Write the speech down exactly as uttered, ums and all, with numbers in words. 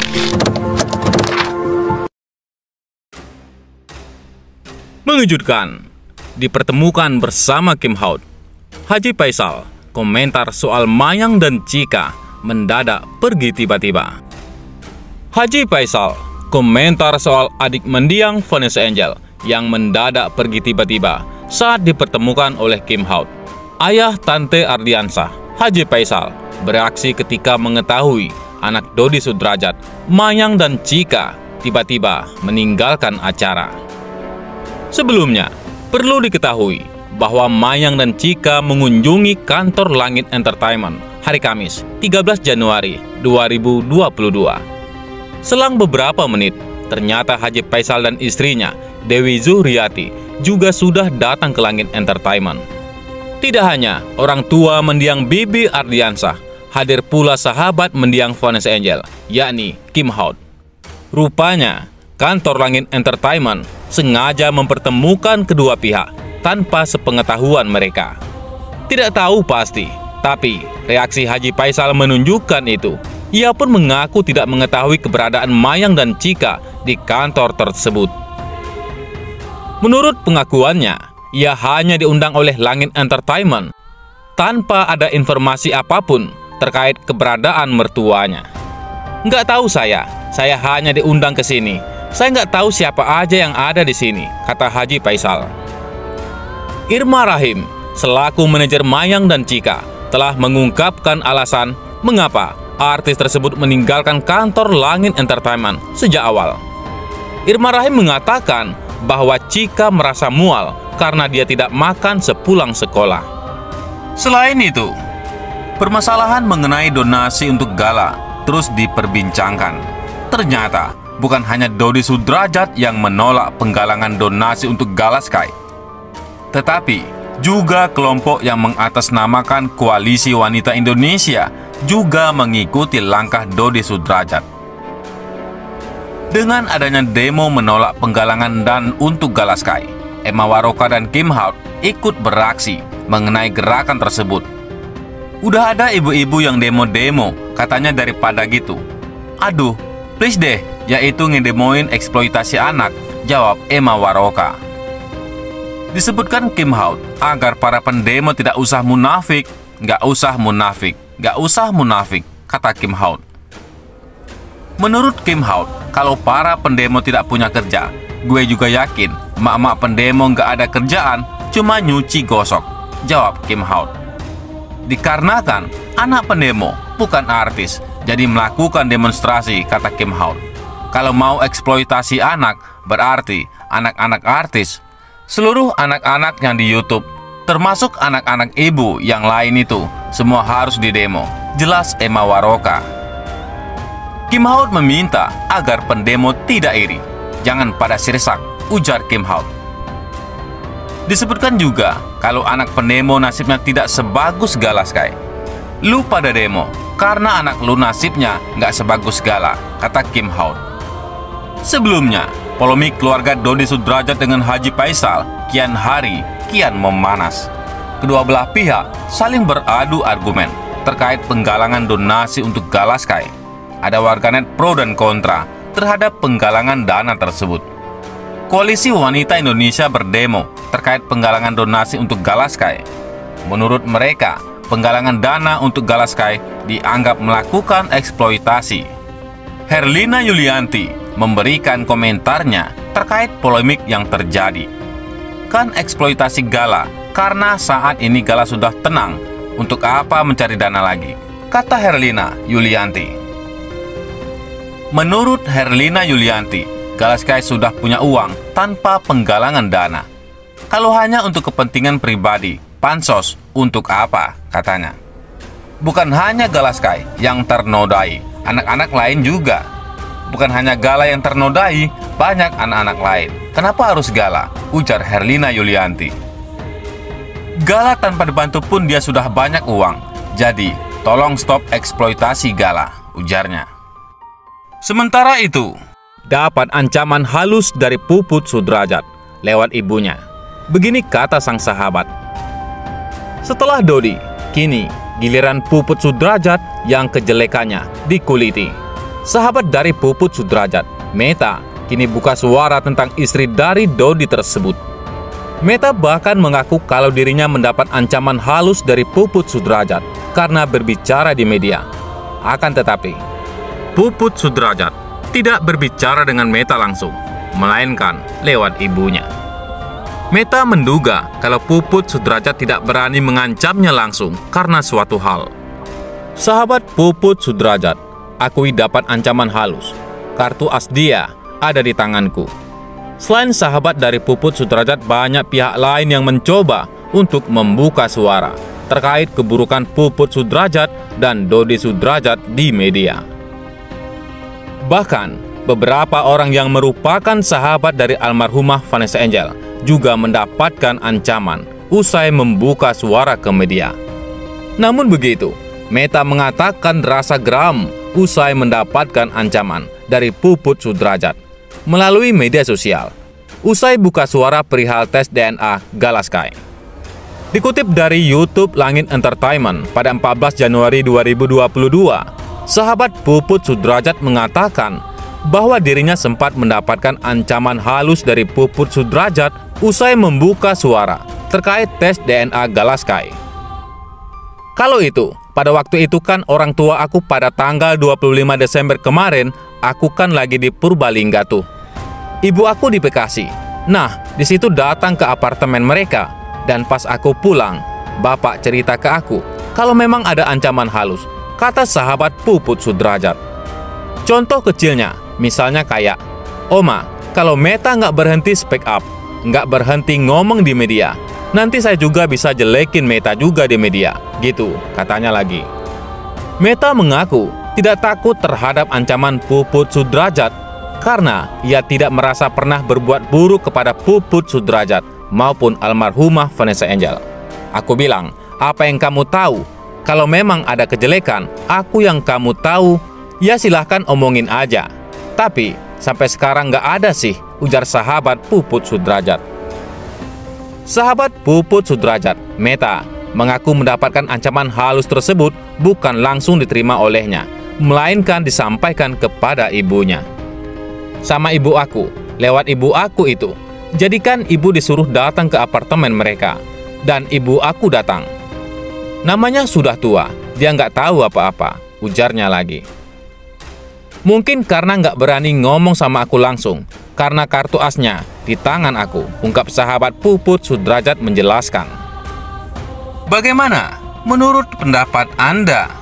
Mengejutkan, dipertemukan bersama Kim Haut. Haji Faisal komentar soal Mayang dan Chika mendadak pergi tiba-tiba. Haji Faisal komentar soal adik mendiang Vanessa Angel yang mendadak pergi tiba-tiba saat dipertemukan oleh Kim Haut. Ayah Tante Ardiansah, Haji Faisal, bereaksi ketika mengetahui anak Dodi Sudrajat, Mayang dan Chika tiba-tiba meninggalkan acara. Sebelumnya, perlu diketahui bahwa Mayang dan Chika mengunjungi kantor Langit Entertainment hari Kamis, tiga belas Januari dua ribu dua puluh dua. Selang beberapa menit, ternyata Haji Faisal dan istrinya, Dewi Zuhriati, juga sudah datang ke Langit Entertainment. Tidak hanya orang tua mendiang Bibi Ardiansah, hadir pula sahabat mendiang Vanessa Angel, yakni Kim Haut. Rupanya, kantor Langit Entertainment sengaja mempertemukan kedua pihak tanpa sepengetahuan mereka. Tidak tahu pasti, tapi reaksi Haji Faisal menunjukkan itu. Ia pun mengaku tidak mengetahui keberadaan Mayang dan Chika di kantor tersebut. Menurut pengakuannya, ia hanya diundang oleh Langit Entertainment tanpa ada informasi apapun terkait keberadaan mertuanya. Nggak tahu saya, saya hanya diundang ke sini. Saya nggak tahu siapa aja yang ada di sini, kata Haji Faisal. Irma Rahim, selaku manajer Mayang dan Chika, telah mengungkapkan alasan mengapa artis tersebut meninggalkan kantor Langit Entertainment sejak awal. Irma Rahim mengatakan bahwa Chika merasa mual karena dia tidak makan sepulang sekolah. Selain itu, permasalahan mengenai donasi untuk gala terus diperbincangkan. Ternyata, bukan hanya Dodi Sudrajat yang menolak penggalangan donasi untuk Gala Sky, tetapi juga kelompok yang mengatasnamakan Koalisi Wanita Indonesia juga mengikuti langkah Dodi Sudrajat. Dengan adanya demo menolak penggalangan dan untuk Gala Sky, Emma Waroka dan Kim Haut ikut beraksi mengenai gerakan tersebut. Udah ada ibu-ibu yang demo-demo, katanya daripada gitu. Aduh, please deh, yaitu ngedemoin eksploitasi anak, jawab Emma Waroka. Disebutkan Kim Haut agar para pendemo tidak usah munafik, nggak usah munafik, nggak usah munafik, kata Kim Haut. Menurut Kim Haut, kalau para pendemo tidak punya kerja, gue juga yakin emak-emak pendemo nggak ada kerjaan, cuma nyuci gosok, jawab Kim Haut. Dikarenakan anak pendemo bukan artis, jadi melakukan demonstrasi, kata Kim Haut. Kalau mau eksploitasi anak, berarti anak-anak artis. Seluruh anak-anak yang di YouTube, termasuk anak-anak ibu yang lain itu, semua harus didemo, jelas Emma Waroka. Kim Haut meminta agar pendemo tidak iri, jangan pada sirsak, ujar Kim Haut. Disebutkan juga kalau anak pendemo nasibnya tidak sebagus Gala Sky. Lu pada demo karena anak lu nasibnya nggak sebagus Gala, kata Kim Haut. Sebelumnya, polemik keluarga Dodi Sudrajat dengan Haji Faisal kian hari kian memanas. Kedua belah pihak saling beradu argumen terkait penggalangan donasi untuk Gala Sky. Ada warganet pro dan kontra terhadap penggalangan dana tersebut. Koalisi Wanita Indonesia berdemo terkait penggalangan donasi untuk Gala Sky. Menurut mereka, penggalangan dana untuk Gala Sky dianggap melakukan eksploitasi. Herlina Yulianti memberikan komentarnya terkait polemik yang terjadi. Kan eksploitasi Gala, karena saat ini Gala sudah tenang, untuk apa mencari dana lagi, kata Herlina Yulianti. Menurut Herlina Yulianti, Gala Sky sudah punya uang tanpa penggalangan dana. Kalau hanya untuk kepentingan pribadi, pansos untuk apa, katanya. Bukan hanya Gala Sky yang ternodai, anak-anak lain juga. Bukan hanya Gala yang ternodai, banyak anak-anak lain. Kenapa harus Gala? Ujar Herlina Yulianti. Gala tanpa dibantu pun dia sudah banyak uang. Jadi, tolong stop eksploitasi Gala, ujarnya. Sementara itu, dapat ancaman halus dari Puput Sudrajat lewat ibunya. Begini kata sang sahabat. Setelah Dodi, kini giliran Puput Sudrajat yang kejelekannya dikuliti. Sahabat dari Puput Sudrajat, Meta, kini buka suara tentang istri dari Dodi tersebut. Meta bahkan mengaku kalau dirinya mendapat ancaman halus dari Puput Sudrajat karena berbicara di media. Akan tetapi, Puput Sudrajat tidak berbicara dengan Meta langsung, melainkan lewat ibunya. Meta menduga kalau Puput Sudrajat tidak berani mengancamnya langsung karena suatu hal. Sahabat Puput Sudrajat, akui dapat ancaman halus. Kartu as dia ada di tanganku. Selain sahabat dari Puput Sudrajat, banyak pihak lain yang mencoba untuk membuka suara terkait keburukan Puput Sudrajat dan Dodi Sudrajat di media. Bahkan, beberapa orang yang merupakan sahabat dari almarhumah Vanessa Angel juga mendapatkan ancaman usai membuka suara ke media. Namun begitu, Meta mengatakan rasa geram usai mendapatkan ancaman dari Puput Sudrajat melalui media sosial usai buka suara perihal tes D N A Galaskai. Dikutip dari YouTube Langit Entertainment pada empat belas Januari dua ribu dua puluh dua, sahabat Puput Sudrajat mengatakan bahwa dirinya sempat mendapatkan ancaman halus dari Puput Sudrajat usai membuka suara terkait tes D N A Galaskai. Kalau itu, pada waktu itu kan orang tua aku pada tanggal dua puluh lima Desember kemarin, aku kan lagi di Purbalingga tuh. Ibu aku di Bekasi. Nah, di situ datang ke apartemen mereka. Dan pas aku pulang, bapak cerita ke aku kalau memang ada ancaman halus, kata sahabat Puput Sudrajat. Contoh kecilnya, misalnya kayak, Oma, kalau Meta nggak berhenti speak up, nggak berhenti ngomong di media, nanti saya juga bisa jelekin Meta juga di media, gitu katanya lagi. Meta mengaku tidak takut terhadap ancaman Puput Sudrajat karena ia tidak merasa pernah berbuat buruk kepada Puput Sudrajat maupun almarhumah Vanessa Angel. Aku bilang, apa yang kamu tahu? Kalau memang ada kejelekan, aku yang kamu tahu, ya silahkan omongin aja. Tapi sampai sekarang nggak ada sih, ujar sahabat Puput Sudrajat. Sahabat Puput Sudrajat, Meta, mengaku mendapatkan ancaman halus tersebut bukan langsung diterima olehnya, melainkan disampaikan kepada ibunya. Sama ibu aku, lewat ibu aku itu. Jadikan ibu disuruh datang ke apartemen mereka, dan ibu aku datang. Namanya sudah tua, dia nggak tahu apa-apa, ujarnya lagi. Mungkin karena nggak berani ngomong sama aku langsung, karena kartu asnya di tangan aku, ungkap sahabat Puput Sudrajat menjelaskan. Bagaimana menurut pendapat Anda?